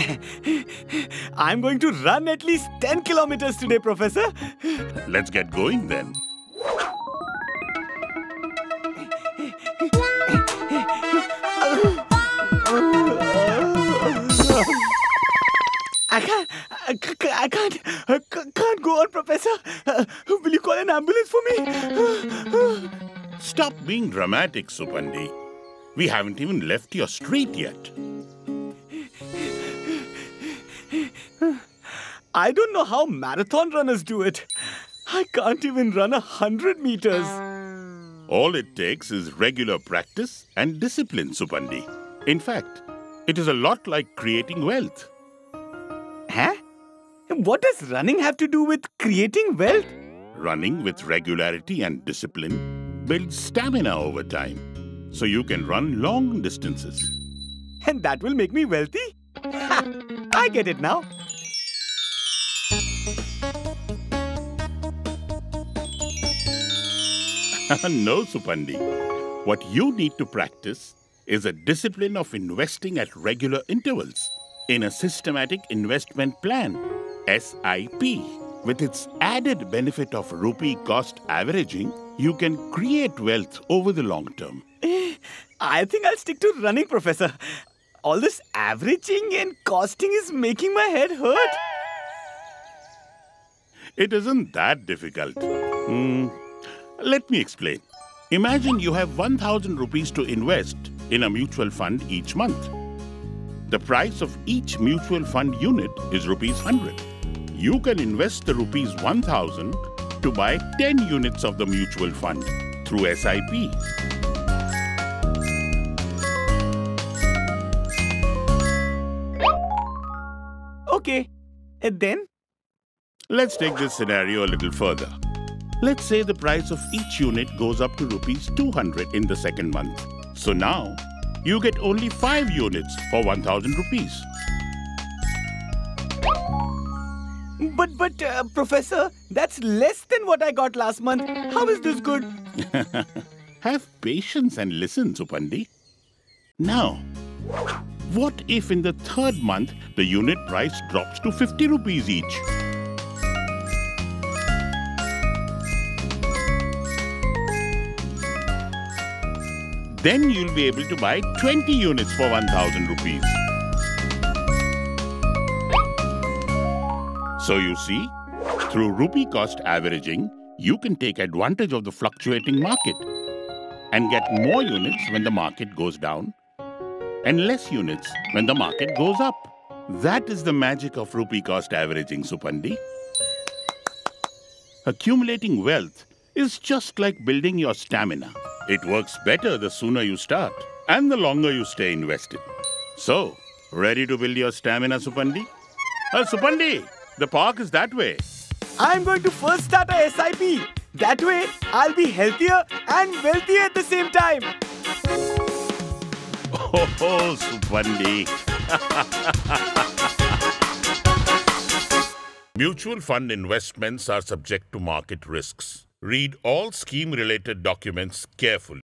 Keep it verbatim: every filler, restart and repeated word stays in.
I'm going to run at least ten kilometers today, Professor. Let's get going then. I can't, I can't, I can't, I can't go on, Professor. Uh, will you call an ambulance for me? Stop being dramatic, Suppandi. We haven't even left your street yet. I don't know how marathon runners do it. I can't even run a hundred meters. All it takes is regular practice and discipline, Suppandi. In fact, it is a lot like creating wealth. Huh? What does running have to do with creating wealth? Running with regularity and discipline builds stamina over time, so you can run long distances. And that will make me wealthy? I get it now. No, Suppandi. What you need to practice is a discipline of investing at regular intervals in a systematic investment plan, S I P. With its added benefit of rupee cost averaging, you can create wealth over the long term. I think I'll stick to running, Professor. All this averaging and costing is making my head hurt. It isn't that difficult. Hmm. Let me explain. Imagine you have one thousand rupees to invest in a mutual fund each month. The price of each mutual fund unit is rupees one hundred. You can invest the rupees one thousand to buy ten units of the mutual fund through S I P. Okay, and then? Let's take this scenario a little further. Let's say the price of each unit goes up to rupees two hundred in the second month. So now, you get only five units for one thousand rupees. But, but, uh, Professor, that's less than what I got last month. How is this good? Have patience and listen, Suppandi. Now, what if in the third month, the unit price drops to fifty rupees each? Then you'll be able to buy twenty units for one thousand rupees. So you see, through rupee cost averaging, you can take advantage of the fluctuating market and get more units when the market goes down and less units when the market goes up. That is the magic of rupee cost averaging, Suppandi. Accumulating wealth is just like building your stamina. It works better the sooner you start and the longer you stay invested. So, ready to build your stamina, Suppandi? Uh, Suppandi, the park is that way. I'm going to first start a S I P. That way, I'll be healthier and wealthier at the same time. Oh, Suppandi. Mutual fund investments are subject to market risks. Read all scheme-related documents carefully.